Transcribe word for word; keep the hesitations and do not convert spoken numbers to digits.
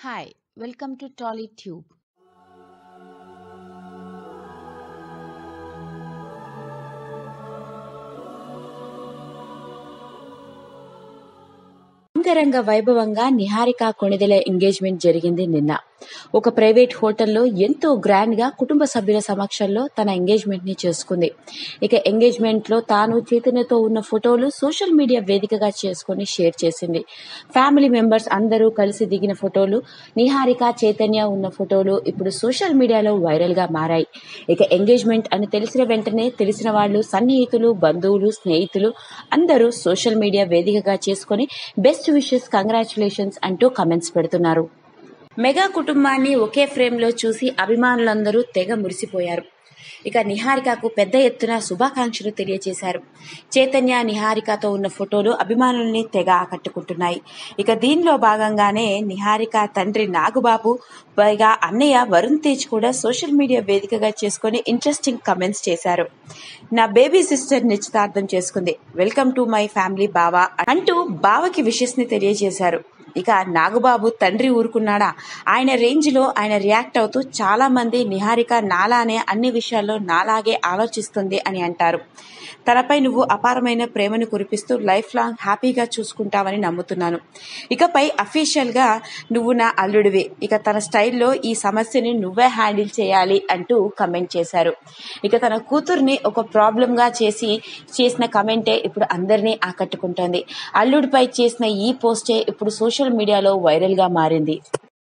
Hi, welcome to Tollytube. అంగరంగ వైభవంగా Niharika Konidela engagement జరిగింది నిన్న. ఒక ప్రైవేట్ హోటల్లో ఎంతో గ్రాండ్ గా కుటుంబ సభ్యుల సమక్షంలో తన ఎంగేజ్మెంట్ ని చేసుకుంది. ఇక ఎంగేజ్మెంట్ లో తాను చైతన్యతో ఉన్న ఫోటోలు సోషల్ మీడియా వేదికగా చేసుకుని షేర్ చేసింది. ఫ్యామిలీ మెంబర్స్ అందరూ కలిసి దిగిన ఫోటోలు, నిహారిక చైతన్య ఉన్న ఫోటోలు ఇప్పుడు సోషల్ మీడియాలో వైరల్ గా మారాయి. ఇక ఎంగేజ్మెంట్ అని తెలిసిన వెంటనే తెలిసిన వాళ్ళు, సన్నిహితులు, బంధువులు, స్నేహితులు అందరూ సోషల్ మీడియా వేదికగా చేసుకుని బెస్ట్ విషెస్, కంగ్రాచులేషన్స్ అంటూ కమెంట్స్ పెడుతున్నారు. మెగా కుటుంబాన్ని ఒకే ఫ్రేమ్ లో చూసి అభిమానులందరూ తెగ మురిసిపోయారు. ఇక నిహారికకు పెద్ద ఎత్తున శుభాకాంక్షలు తెలియజేశారు. చైతన్య, నిహారికతో ఉన్న ఫోటోలు అభిమానుల్ని తెగ ఆకట్టుకుంటున్నాయి. ఇక దీనిలో భాగంగానే నిహారిక తండ్రి నాగబాబు, పైగా అన్నయ్య వరుణ్ తేజ్ కూడా సోషల్ మీడియా వేదికగా చేసుకుని ఇంట్రెస్టింగ్ కమెంట్స్ చేశారు. నా బేబీ సిస్టర్ నిశ్చితార్థం చేసుకుంది, వెల్కమ్ టు మై ఫ్యామిలీ బావా అంటూ బావకి విషెస్ ని తెలియజేశారు. ఇక నాగబాబు తండ్రి ఊరుకున్నాడా? ఆయన రేంజ్ లో ఆయన రియాక్ట్ అవుతూ చాలా మంది నిహారిక నాలానే అన్ని విషయాల్లో నాలాగే ఆలోచిస్తుంది అని అంటారు. తనపై నువ్వు అపారమైన ప్రేమను కురిపిస్తూ లైఫ్ లాంగ్ హ్యాపీగా చూసుకుంటావని నమ్ముతున్నాను. ఇకపై అఫీషియల్ గా నువ్వు నా అల్లుడివి. ఇక తన స్టైల్లో ఈ సమస్యని నువ్వే హ్యాండిల్ చేయాలి అంటూ కమెంట్ చేశారు. ఇక తన కూతుర్ని ఒక ప్రాబ్లం గా చేసి చేసిన కమెంటే ఇప్పుడు అందరినీ ఆకట్టుకుంటోంది. అల్లుడిపై చేసిన ఈ పోస్టే ఇప్పుడు సోషల్ మీడియాలో వైరల్ గా మారింది.